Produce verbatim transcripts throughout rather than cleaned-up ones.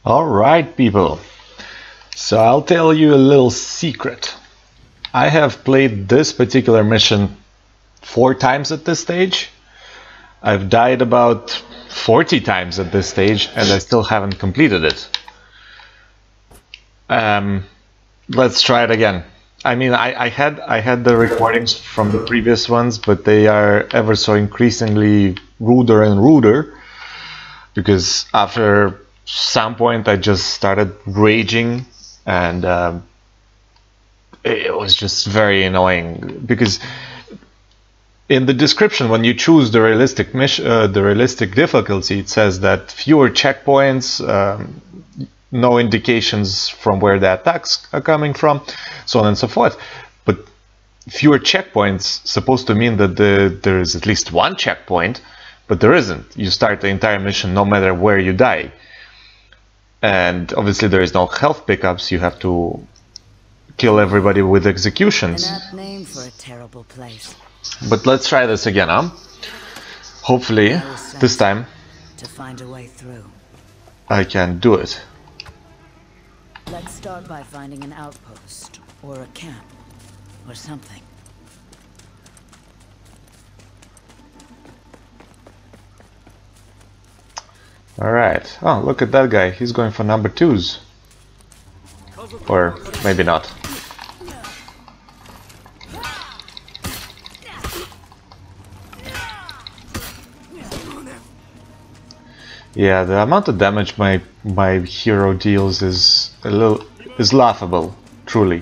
Alright, people. So I'll tell you a little secret. I have played this particular mission four times at this stage. I've died about forty times at this stage and I still haven't completed it. Um, let's try it again. I mean, I, I had I had the recordings from the previous ones, but they are ever so increasingly ruder and ruder, because after some point I just started raging, and um, it was just very annoying, because in the description when you choose the realistic mission, uh, the realistic difficulty, it says that fewer checkpoints, um, no indications from where the attacks are coming from, so on and so forth. But fewer checkpoints supposed to mean that the, there is at least one checkpoint, but there isn't. You start the entire mission no matter where you die. And obviously there is no health pickups, you have to kill everybody with executions. An apt name for a terrible place. But let's try this again, huh? Hopefully, this time, to find a way through. I can do it. Let's start by finding an outpost, or a camp, or something. Alright. Oh, look at that guy. He's going for number twos. Or maybe not. Yeah, the amount of damage my my hero deals is a little is laughable, truly.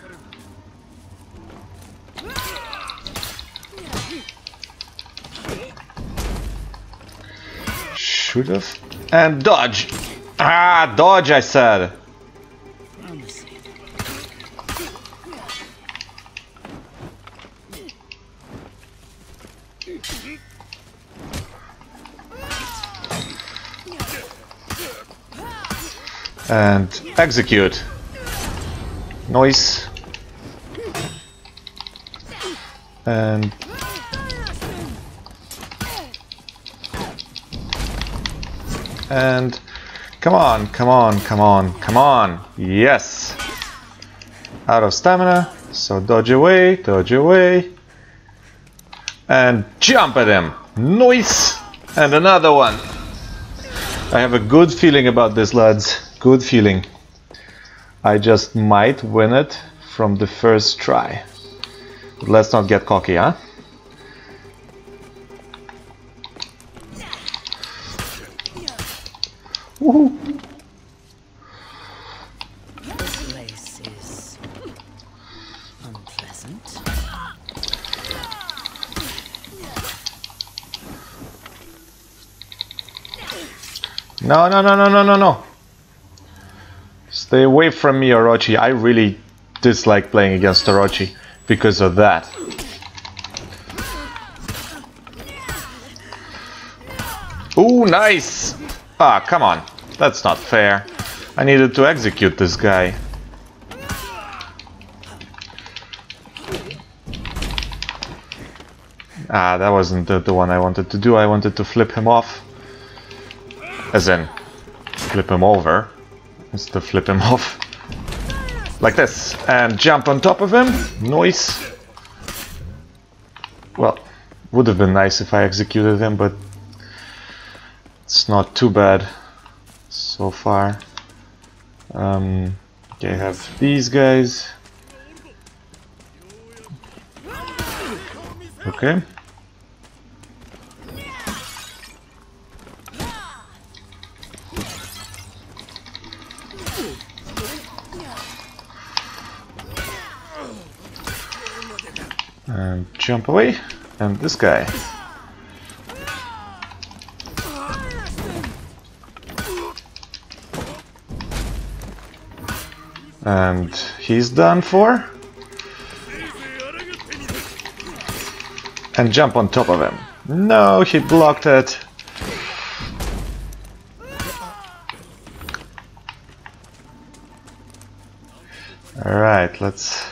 Should have and dodge. Ah, dodge! I said. And execute. Noise. And and come on, come on, come on, come on. Yes. Out of stamina, so dodge away, dodge away. And jump at him. Noise. And another one. I have a good feeling about this, lads. Good feeling. I just might win it from the first try. But let's not get cocky, huh? Woohoo! This place is unpleasant. No, no, no, no, no, no, no. Stay away from me, Orochi. I really dislike playing against Orochi because of that. Ooh, nice! Ah, come on. That's not fair. I needed to execute this guy. Ah, that wasn't the, the one I wanted to do. I wanted to flip him off. As in, flip him over. Is to flip him off. Like this. And jump on top of him. Nice. Well, would have been nice if I executed him, but it's not too bad so far. Um, okay, I have these guys. Okay. And jump away, and this guy. And he's done for. And jump on top of him. No, he blocked it. Alright, let's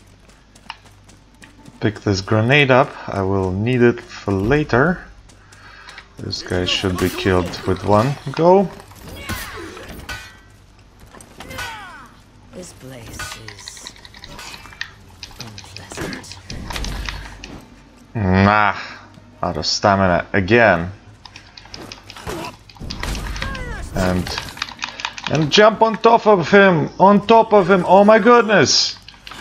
pick this grenade up. I will need it for later. This guy should be killed with one go. Ah, out of stamina again. And and jump on top of him, on top of him. Oh my goodness!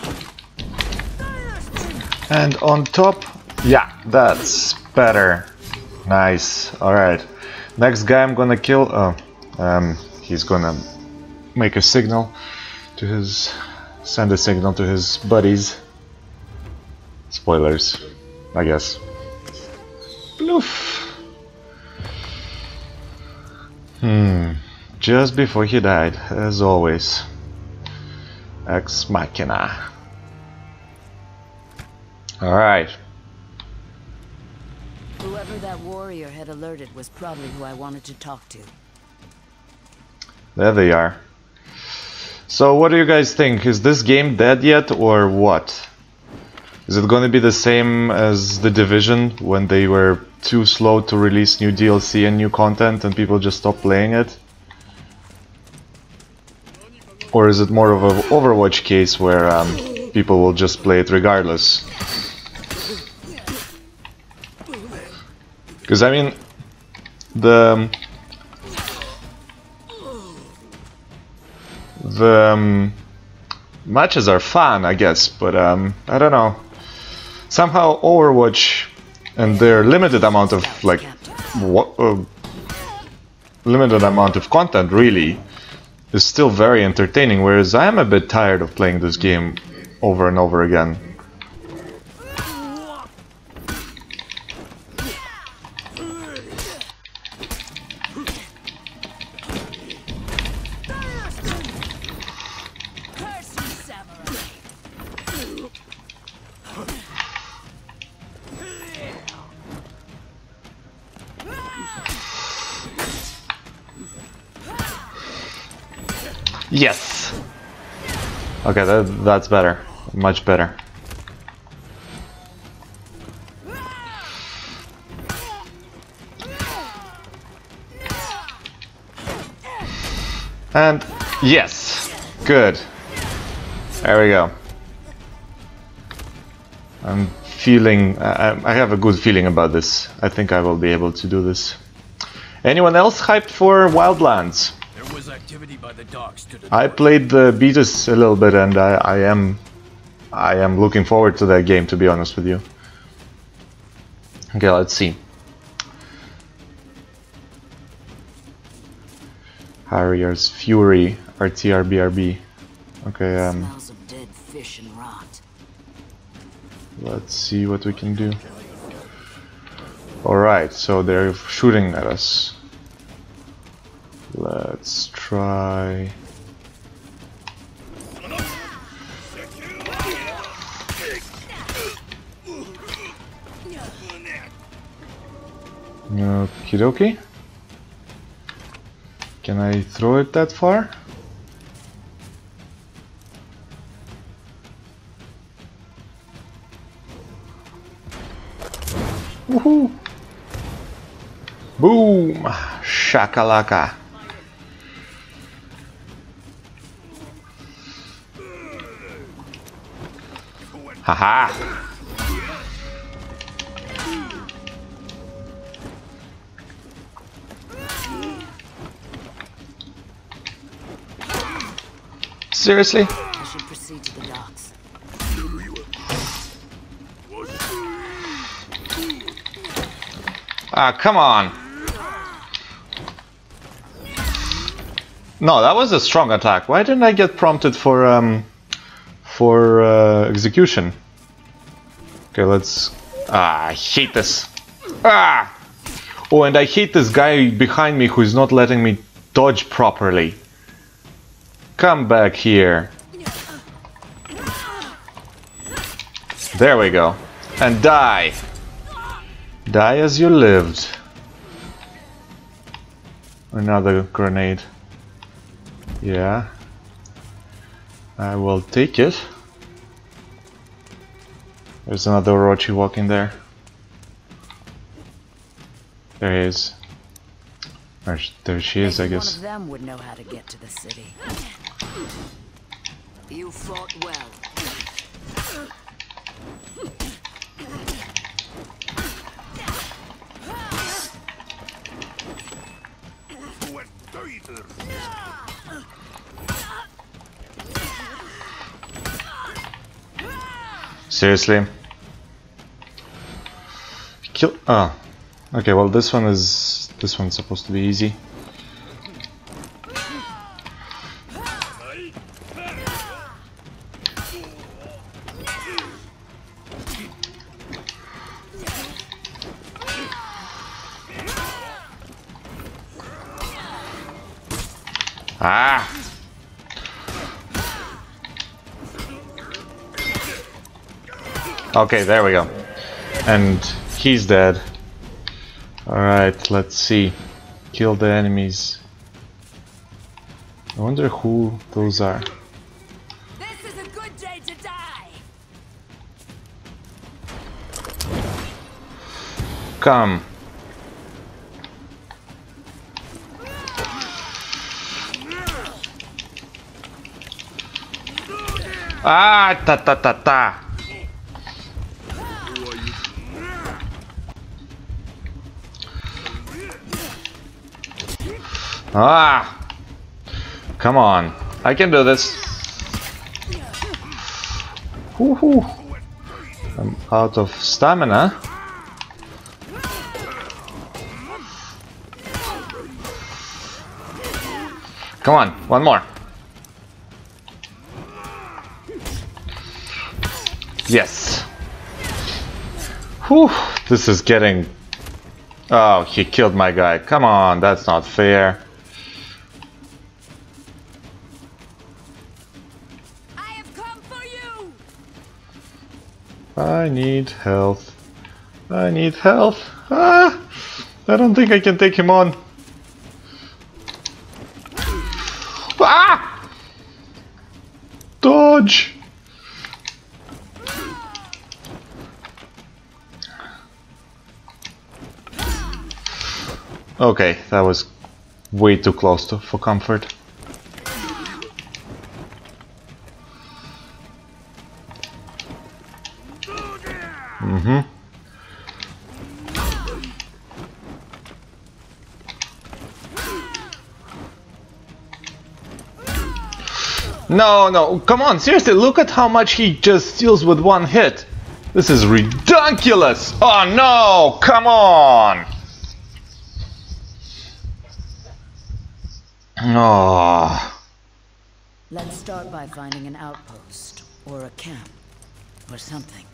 And on top, yeah, that's better. Nice. All right. Next guy I'm gonna kill. Oh, um, he's gonna make a signal to his, send a signal to his buddies. Spoilers, I guess. Bloof. Hmm. Just before he died, as always. Ex Machina. Alright. Whoever that warrior had alerted was probably who I wanted to talk to. There they are. So what do you guys think? Is this game dead yet or what? Is it going to be the same as The Division when they were too slow to release new D L C and new content and people just stopped playing it? Or is it more of an Overwatch case where um, people will just play it regardless? Because I mean, the the um, matches are fun, I guess, but um, I don't know. Somehow Overwatch and their limited amount of like what uh, limited amount of content really is still very entertaining, whereas I am a bit tired of playing this game over and over again. Yes! Okay, that, that's better. Much better. And yes! Good. There we go. I'm feeling... I, I have a good feeling about this. I think I will be able to do this. Anyone else hyped for Wildlands? Was activity by the docks to the I played the betas a little bit, and I, I am, I am looking forward to that game. To be honest with you. Okay, let's see. Harriers, Fury, R T R B R B. Okay, um, Smells of dead fish and rot. let's see what we can do. All right, so they're shooting at us. Let's try. Okie dokie. Can I throw it that far? Woohoo! Boom! Shakalaka! Haha! Seriously? I should proceed to the docks. Ah, come on! No, that was a strong attack. Why didn't I get prompted for um for uh, execution? Okay, let's. Ah, I hate this. Ah! Oh, and I hate this guy behind me who is not letting me dodge properly. Come back here. There we go. And die. Die as you lived. Another grenade. Yeah. I will take it. There's another Orochi walking there. There he is. Or sh there she is, I guess. One of them would know how to get to the city. You fought well. Seriously? Kill. Oh. Okay, well, this one is. This one's supposed to be easy. Ah! Okay, there we go. And he's dead. Alright, let's see. Kill the enemies. I wonder who those are. This is a good day to die. Come. Ah, ta ta ta ta. Ah! Come on, I can do this. Woohoo! I'm out of stamina. Come on, one more. Yes. Whew, this is getting... Oh, he killed my guy. Come on, that's not fair. I have come for you. I need health. I need health. Ah! I don't think I can take him on. Ah! Dodge! Okay, that was way too close to, for comfort. Mm-hmm. No, no, come on, seriously, look at how much he just steals with one hit. This is ridiculous. Oh no, come on. Oh. Let's start by finding an outpost or a camp or something.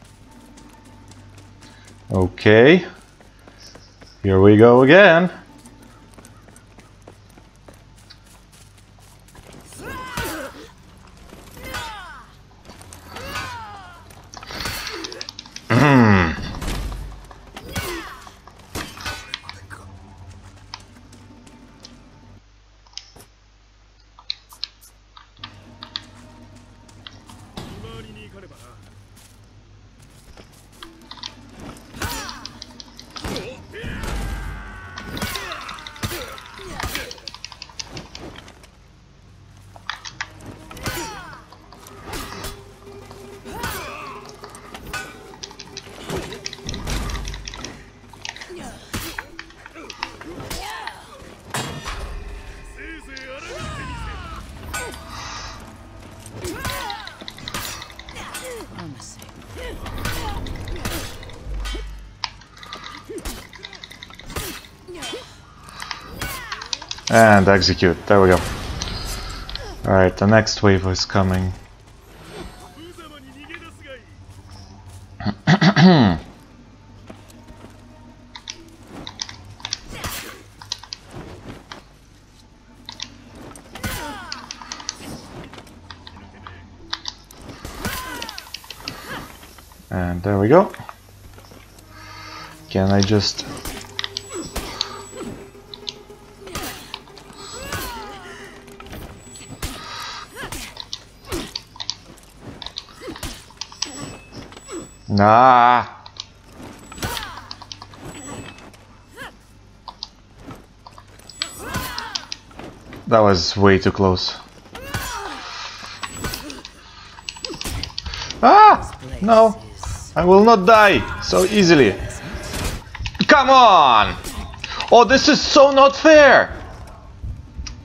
Okay. Here we go again. And execute. There we go. Alright, the next wave is coming. And there we go. Can I just... Nah. That was way too close. Ah! No! I will not die so easily. Come on! Oh, this is so not fair!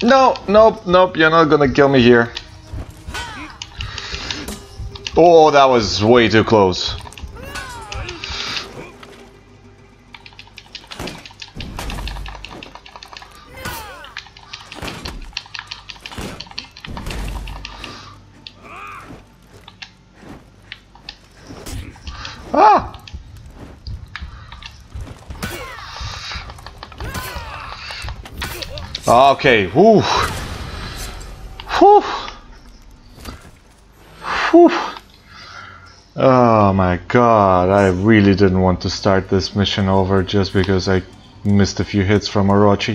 No, nope, nope, you're not gonna kill me here. Oh, that was way too close. Ah! Okay, whew. Whew. Whew. Oh my god, I really didn't want to start this mission over just because I missed a few hits from Orochi.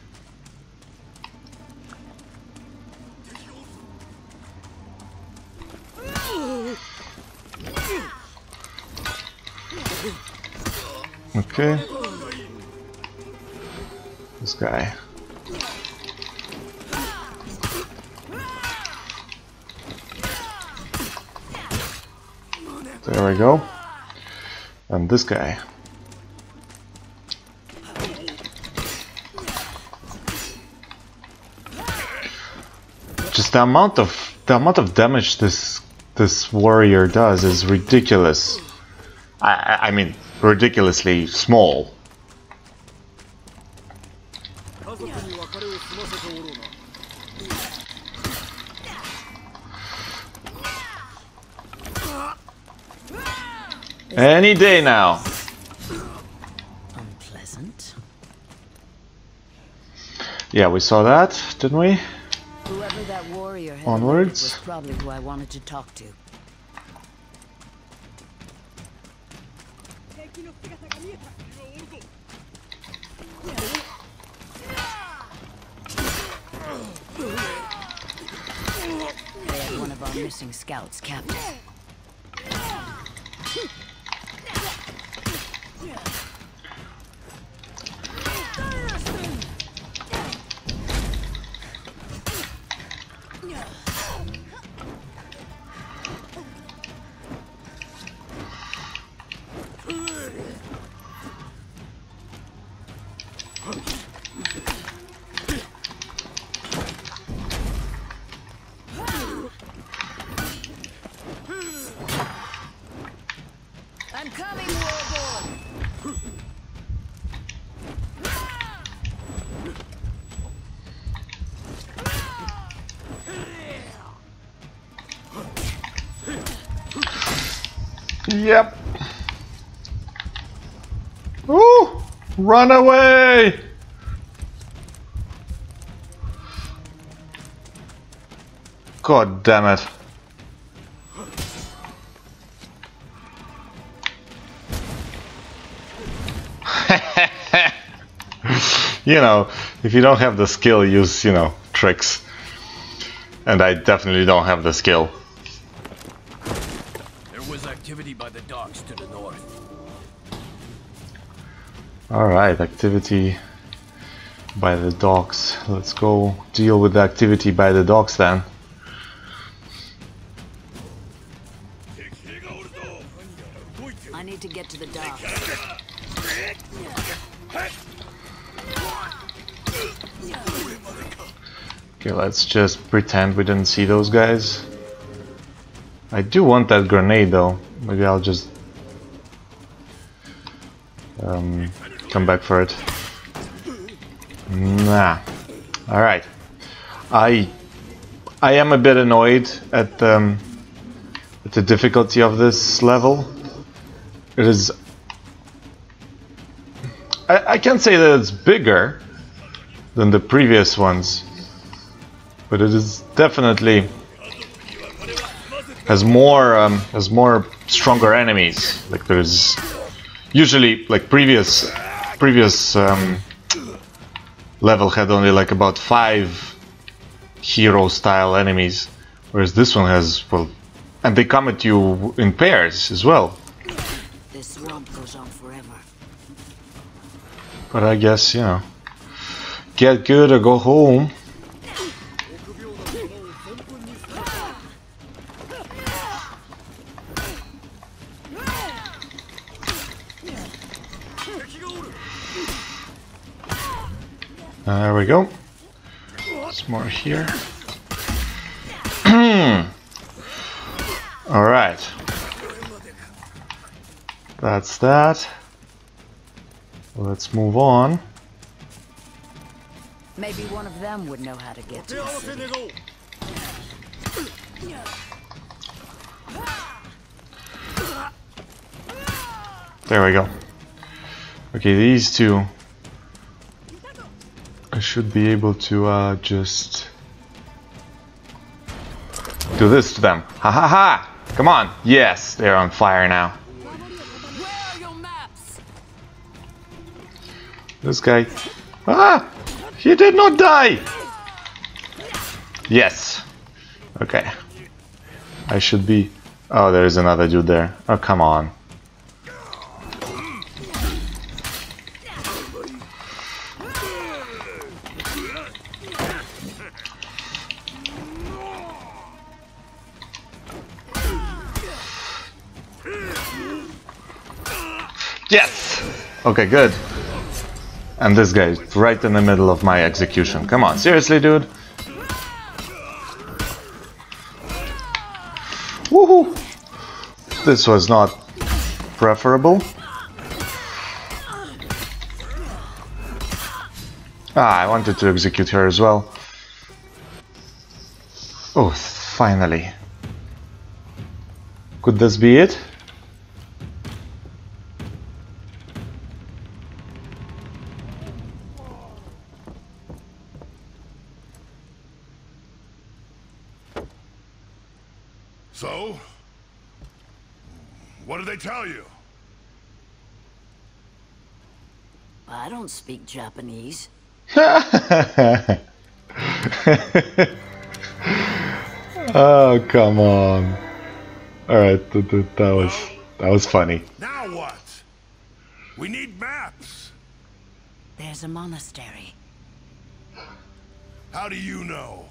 Okay. This guy. There we go. And this guy. Just the amount of the amount of damage this this warrior does is ridiculous. I I mean ridiculously small. Any day now. Unpleasant. Yeah, we saw that, didn't we? Whoever that warrior had Onwards. was probably who I wanted to talk to. They had one of our missing scouts captured. I'm coming, warlord. Yep. Ooh! Run away! God damn it. You know, if you don't have the skill, use, you know, tricks. And I definitely don't have the skill. There was activity by the docks to the north. Alright, activity by the docks. Let's go deal with the activity by the docks then. I need to get to the dock. Okay, let's just pretend we didn't see those guys. I do want that grenade though. Maybe I'll just um, come back for it. Nah. Alright. I I am a bit annoyed at, um, at the difficulty of this level. It is... I, I can't say that it's bigger than the previous ones, but it is definitely has more um, has more stronger enemies. Like there's usually like previous previous um, level had only like about five hero style enemies, whereas this one has, well, and they come at you in pairs as well. This swamp goes on forever. But I guess, you know, get good or go home. There we go. There's more here. All right. That's that. Let's move on. Maybe one of them would know how to get to the city. There we go. Okay, these two. I should be able to uh, just do this to them. Ha ha ha! Come on! Yes, they're on fire now. Where are your maps? This guy. Ah! He did not die! Yes. Okay. I should be... Oh, there's another dude there. Oh, come on. Yes! Okay, good. And this guy is right in the middle of my execution. Come on, seriously, dude? Woohoo! This was not preferable. Ah, I wanted to execute her as well. Oh, finally. Could this be it? So? What did they tell you? I don't speak Japanese. Oh, come on. Alright, th th that was that was funny. Now what? We need maps. There's a monastery. How do you know?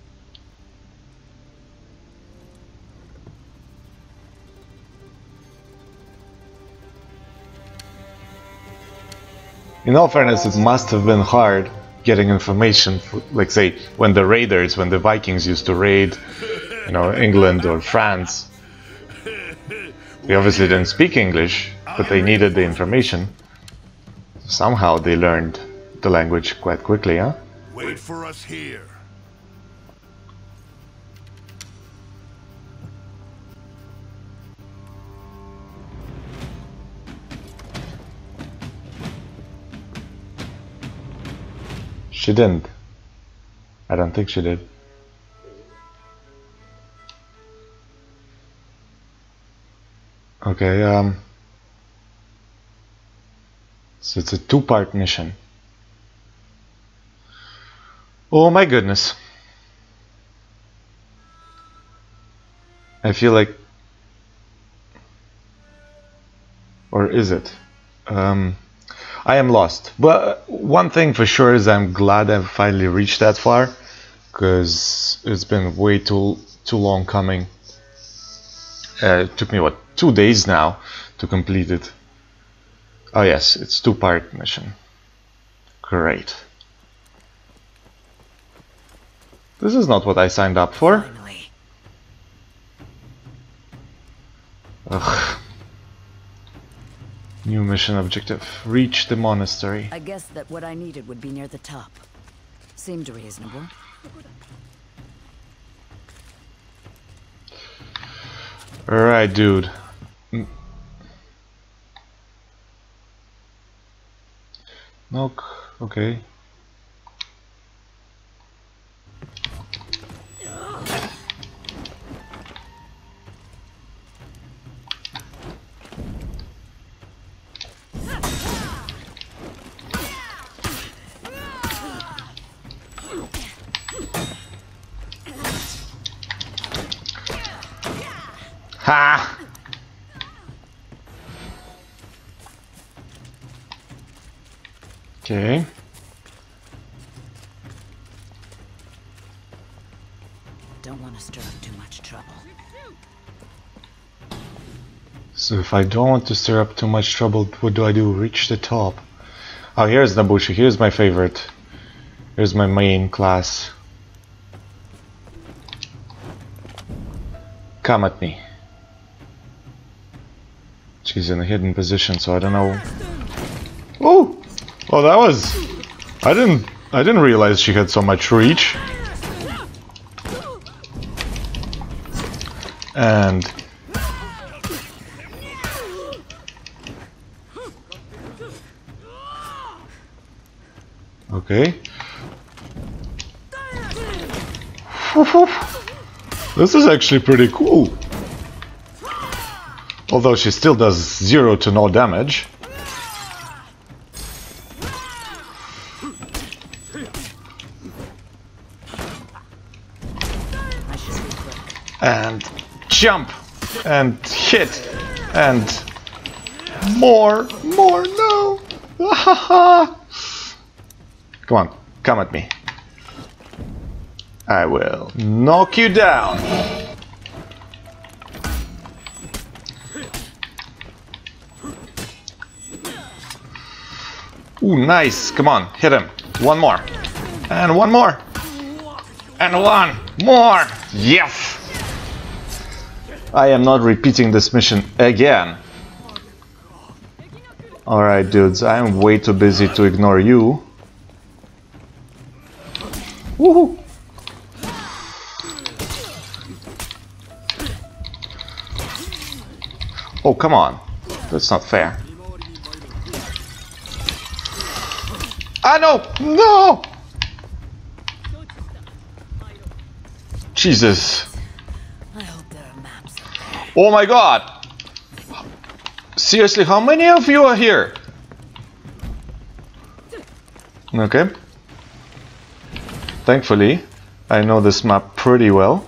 In all fairness, it must have been hard getting information, like say, when the raiders, when the Vikings used to raid, you know, England or France. They obviously didn't speak English, but they needed the information. Somehow they learned the language quite quickly, huh? Wait for us here. She didn't. I don't think she did. Okay, um... so it's a two-part mission. Oh my goodness. I feel like... Or is it? Um... I am lost, but one thing for sure is I'm glad I've finally reached that far, because it's been way too too long coming. Uh, it took me what, two days now to complete it. Oh yes, it's two-part mission. Great. This is not what I signed up for. Finally. Ugh. New mission objective. Reach the monastery. I guess that what I needed would be near the top. Seemed reasonable. Alright, dude. Knock. Okay. Ha! Okay. Don't want to stir up too much trouble. So if I don't want to stir up too much trouble, what do I do? Reach the top. Oh, here's Nabushi. Here's my favorite. Here's my main class. Come at me. She's in a hidden position, so I don't know. Oh! Oh, that was... I didn't... I didn't realize she had so much reach. And... Okay. This is actually pretty cool. Although she still does zero to no damage. And jump and hit and more, more, no. Come on, come at me. I will knock you down. Ooh, nice. Come on, hit him. One more. And one more. And one more. Yes. I am not repeating this mission again. Alright, dudes, I am way too busy to ignore you. Woohoo! Oh, come on. That's not fair. Ah, no! No! Jesus. Oh my god! Seriously, how many of you are here? Okay. Thankfully, I know this map pretty well.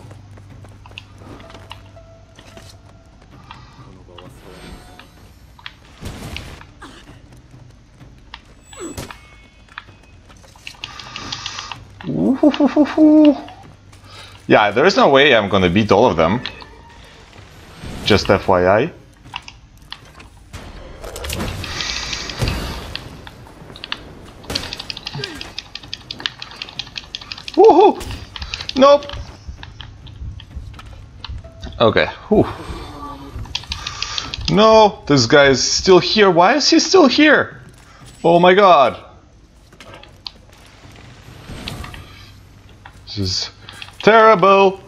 Yeah, there is no way I'm gonna beat all of them. Just F Y I. Woohoo! Nope. Okay. Whew. No, this guy is still here. Why is he still here? Oh my god. This is terrible.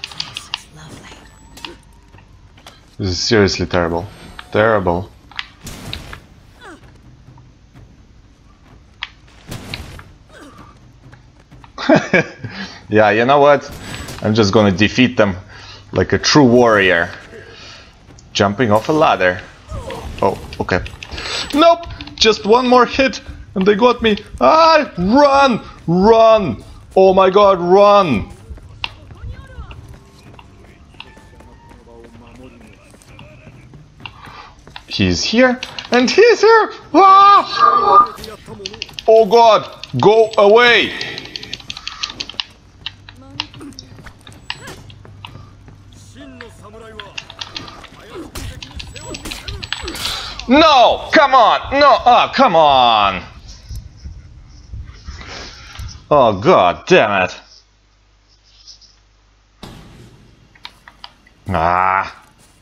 This is seriously terrible. Terrible. Yeah, you know what? I'm just gonna defeat them like a true warrior. Jumping off a ladder. Oh, okay. Nope! Just one more hit and they got me. Ah! Run! Run! Oh my god, run! He's here and he's here! Ah! Oh god! Go away! No! Come on! No! Oh, come on! Oh god damn it! Ah!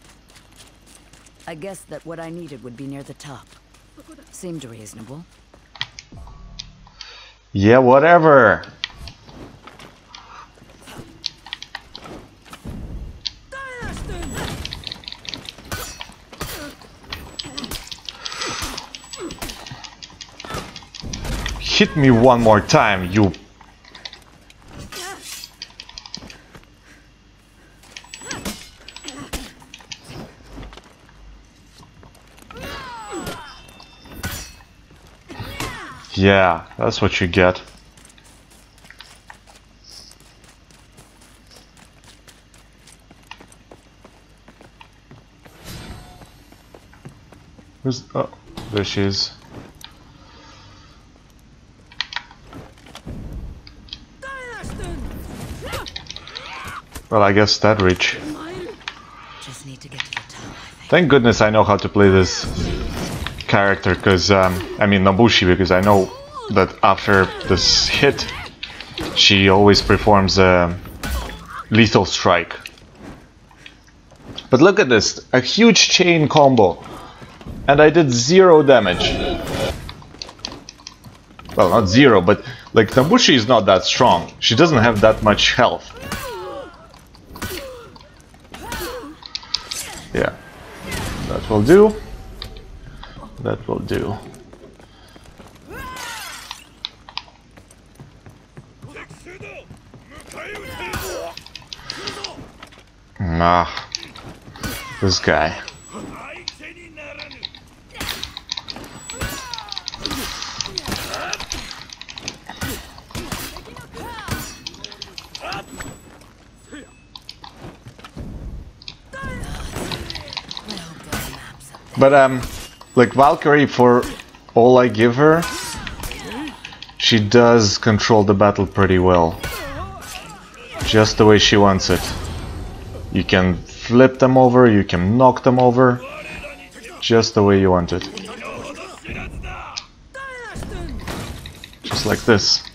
I guessed that what I needed would be near the top. Seemed reasonable. Yeah, whatever. Hit me one more time, you... Yeah, that's what you get. Who's... oh, there she is. Well, I guess that reach. Just need to get to the top, I think. Thank goodness I know how to play this character, because, um, I mean Nobushi, because I know that after this hit, she always performs a lethal strike. But look at this, a huge chain combo. And I did zero damage. Well, not zero, but like Tambushi is not that strong. She doesn't have that much health. Yeah, that will do. That will do. Ah, this guy. But um, like Valkyrie, for all I give her, she does control the battle pretty well. Just the way she wants it. You can flip them over, you can knock them over, just the way you want it. Just like this.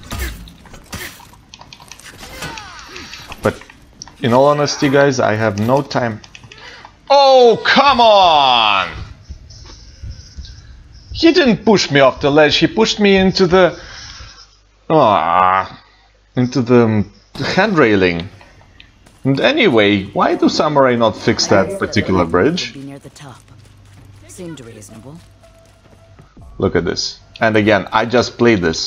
But in all honesty, guys, I have no time. Oh, come on! He didn't push me off the ledge, he pushed me into the... Ah, into the hand railing. And anyway, why do samurai not fix that particular bridge? Be near the top. Seemed reasonable. Look at this. And again, I just played this.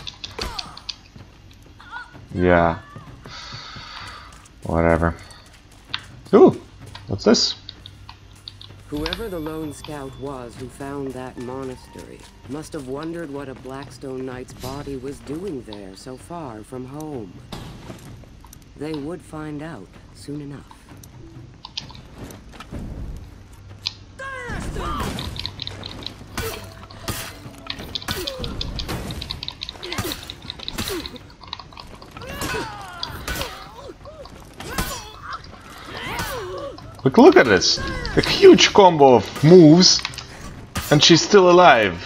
Yeah. Whatever. Ooh, what's this? Whoever the lone scout was who found that monastery must have wondered what a Blackstone Knight's body was doing there so far from home. They would find out soon enough. Look, look at this! A huge combo of moves, and she's still alive.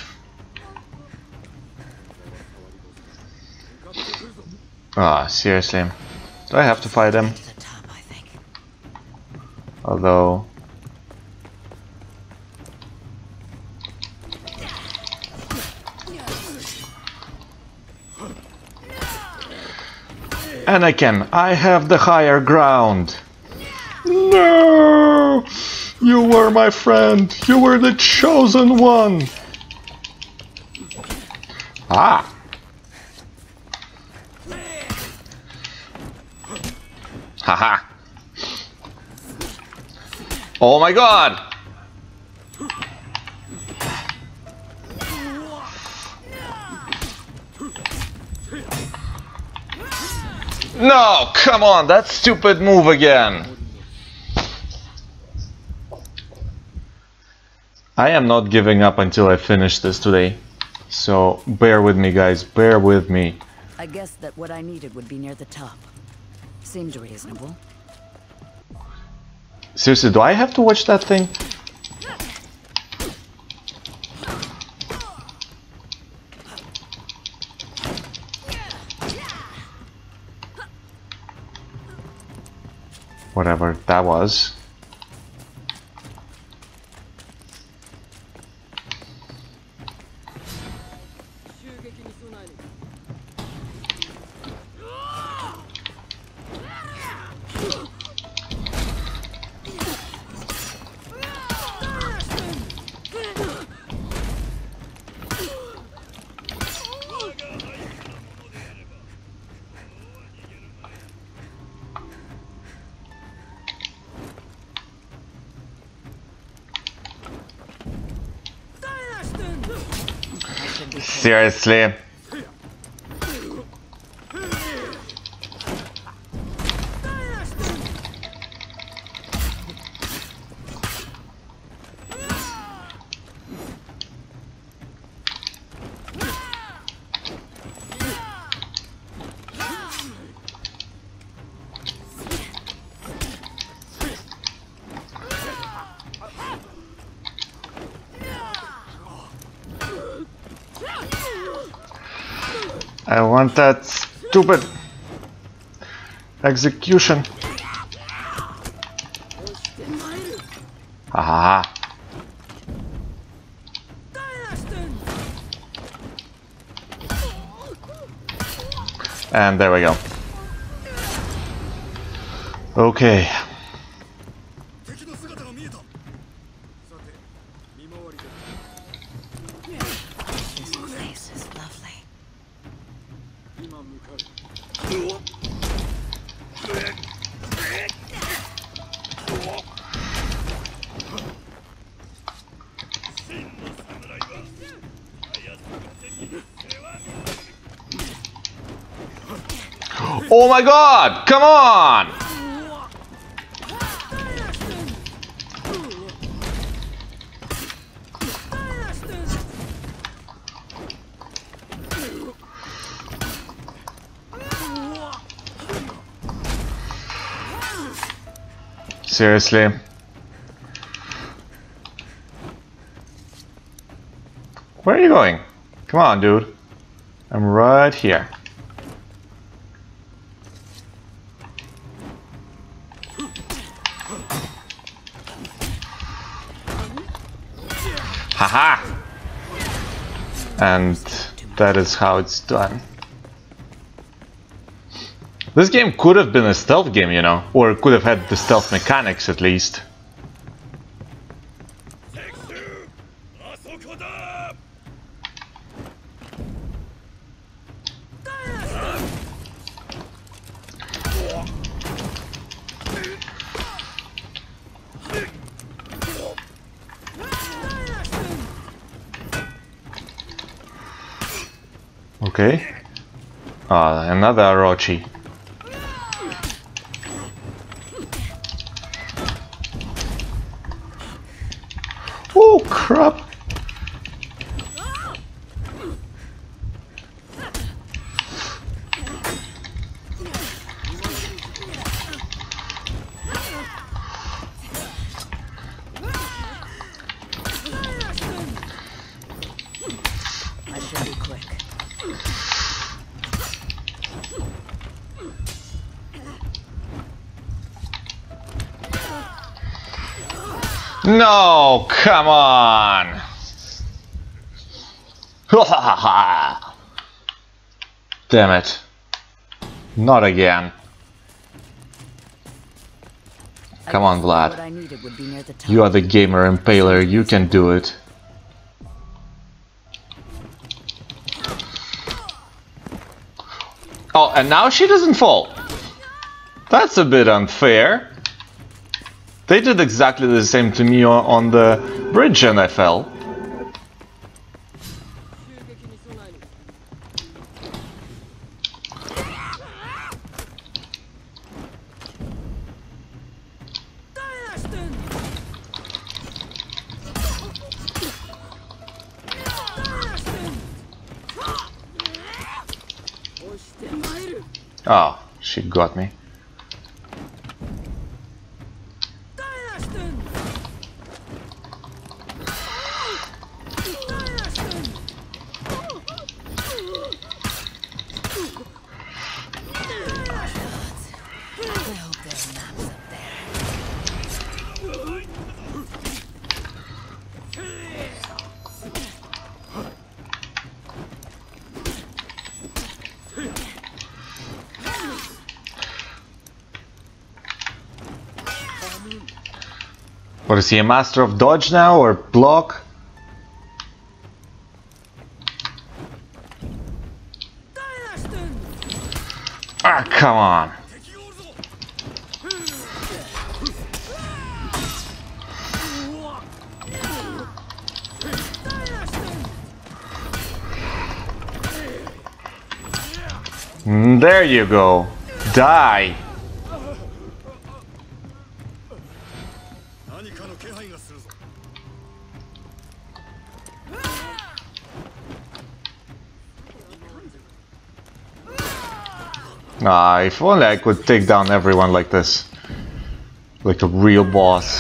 Ah, seriously. Do I have to fight him? The top, I think. Although... Anakin, I have the higher ground. No! You were my friend. You were the chosen one. Ah! Haha! Oh my god! No! Come on! That stupid move again! I am not giving up until I finish this today. So bear with me, guys. Bear with me. I guessed that what I needed would be near the top. Seemed reasonable. Seriously, do I have to watch that thing? Whatever that was. Seriously. I want that stupid Aha. And there we go. Okay. This place is lovely. Oh my god! Come on! Seriously? Where are you going? Come on, dude. I'm right here. Haha! And that is how it's done. This game could have been a stealth game, you know, or it could have had the stealth mechanics at least. Okay. Ah, another Orochi. Oh crap! I should be quick. No, come on! Damn it. Not again. Come on, What Vlad. I needed would be near the top. You are the gamer impaler, you can do it. Oh, and now she doesn't fall. That's a bit unfair. They did exactly the same to me on, on the bridge and I fell. Oh, she got me. What is he, a master of dodge now or block? Ah, come on. Mm, there you go. Die. Ah, if only I could take down everyone like this. Like a real boss.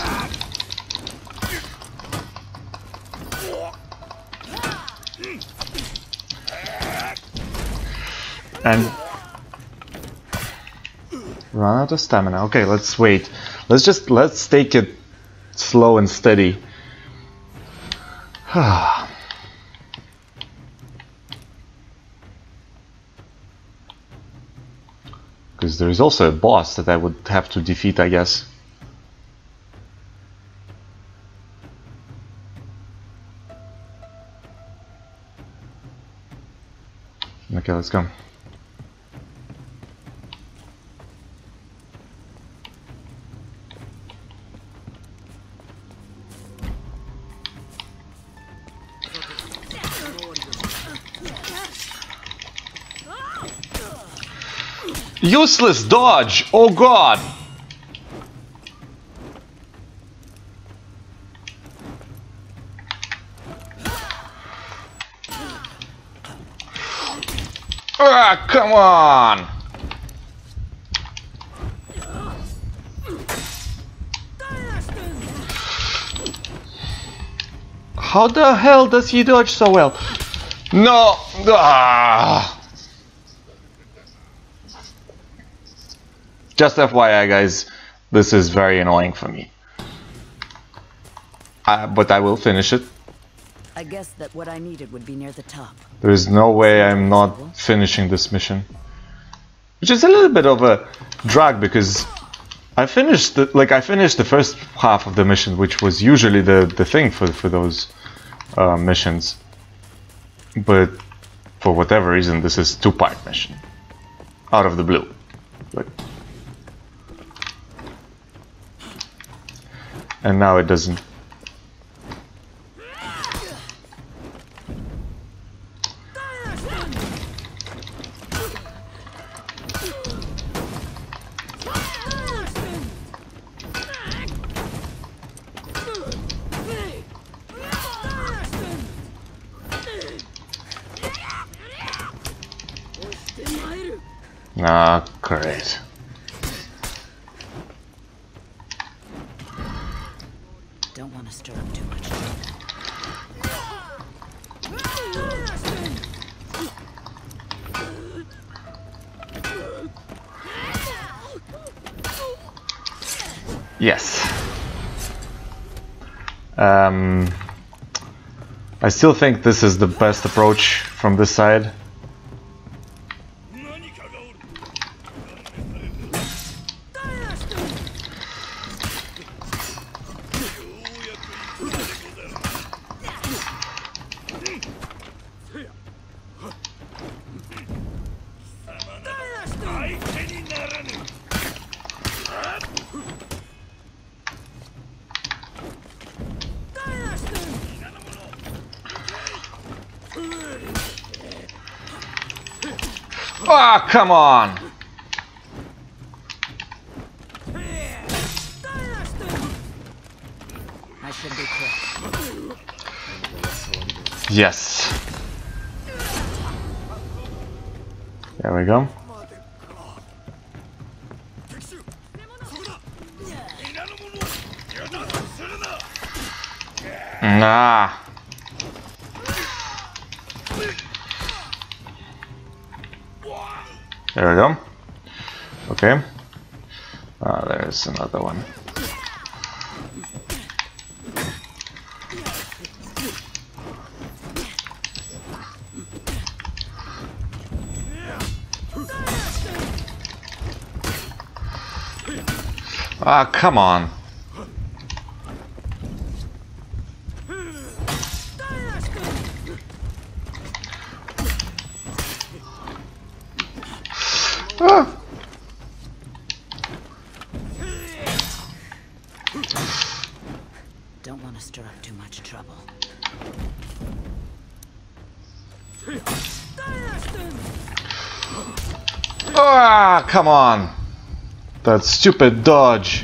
And run out of stamina. Okay, let's wait. Let's just let's take it slow and steady. Because there is also a boss that I would have to defeat, I guess. Okay, let's go. Useless dodge! Oh god! Ah, come on! How the hell does he dodge so well? No! Ah. Just F Y I, guys, this is very annoying for me. Uh, but I will finish it. I guess that what I needed would be near the top. There is no way I'm not finishing this mission. Which is a little bit of a drag because I finished the, like I finished the first half of the mission, which was usually the, the thing for, for those uh, missions. But for whatever reason, this is two-part mission. Out of the blue. Like, and now it doesn't. Ah, great. Don't want to stir up too much. Yes. Um, I still think this is the best approach from this side. Ah, come on! I should be quick. Yes. There we go. Nah. There we go. Okay. Ah, there's another one. Ah, come on. Ah. Don't want to stir up too much trouble. Ah, come on. That stupid dodge.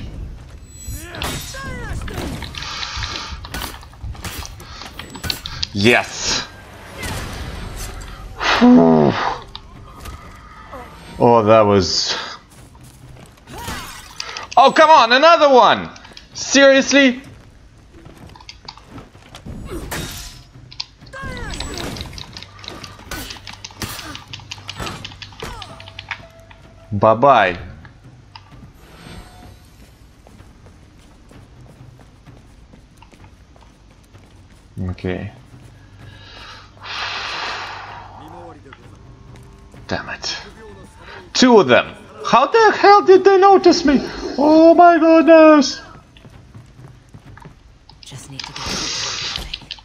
Yes. Oh, that was... Oh, come on, another one! Seriously? Bye-bye. Okay. Damn it. Two of them! How the hell did they notice me? Oh my goodness! Just need to get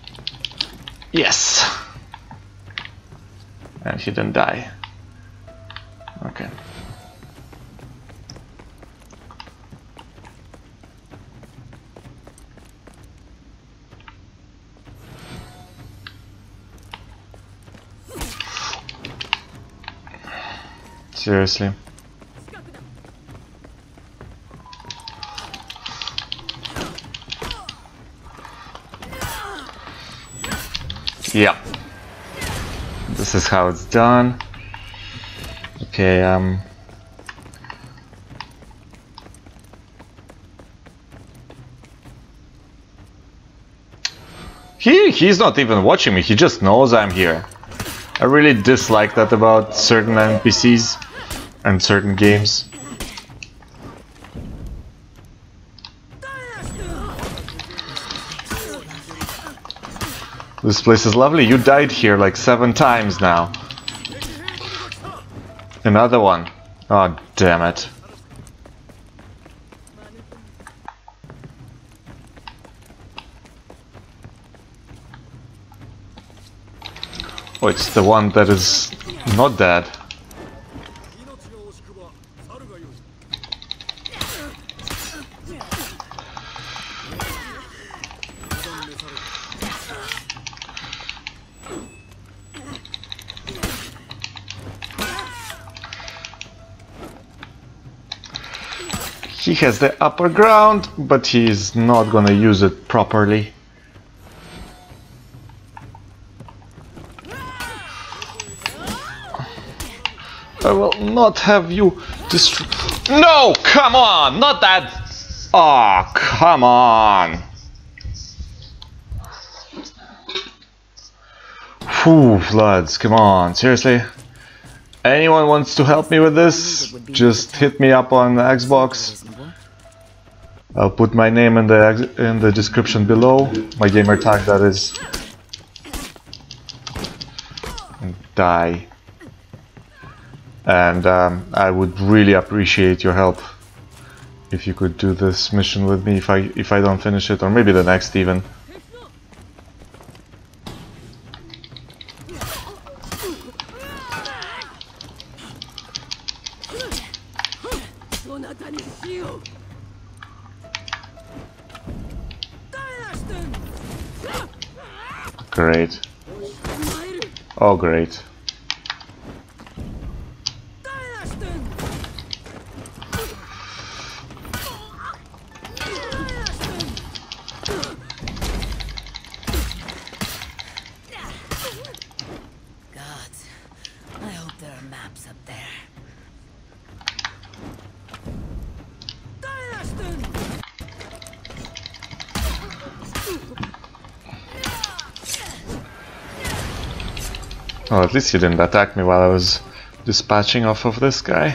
Yes! And he didn't die. Okay. Seriously. Yeah. This is how it's done. Okay, um... He, he's not even watching me, he just knows I'm here. I really dislike that about certain N P Cs and certain games. This place is lovely. You died here like seven times now. Another one. Oh, damn it. Oh, it's the one that is not dead. He has the upper ground, but he's not gonna use it properly. I will not have you destroy. No, come on, not that. Oh, come on. Whew, lads, come on, seriously. Anyone wants to help me with this? Just hit me up on Xbox. I'll put my name in the in the description below. My gamer tag, that is. And die. And um, I would really appreciate your help if you could do this mission with me if I if I don't finish it, or maybe the next even. Great. Oh, great. Gods, I hope there are maps up there. Well, at least he didn't attack me while I was dispatching off of this guy.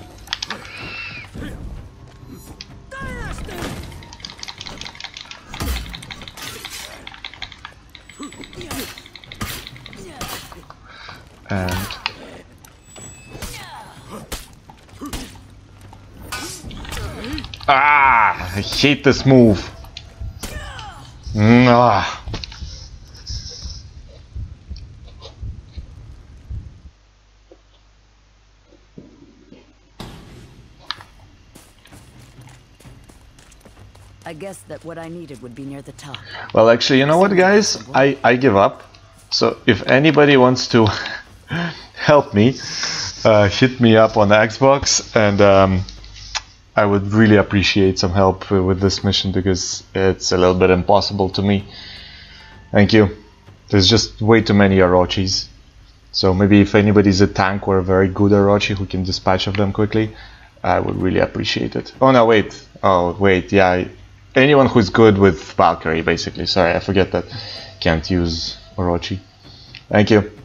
And ah, I hate this move. Nah. I guess that what I needed would be near the top. Well, actually, you know what, guys? I, I give up. So if anybody wants to help me, uh, hit me up on Xbox, and um, I would really appreciate some help with this mission because it's a little bit impossible to me. Thank you. There's just way too many Orochis. So maybe if anybody's a tank or a very good Orochi who can dispatch of them quickly, I would really appreciate it. Oh no, wait. Oh, wait, yeah. Anyone who's good with Valkyrie, basically. Sorry, I forget that can't use Orochi. Thank you.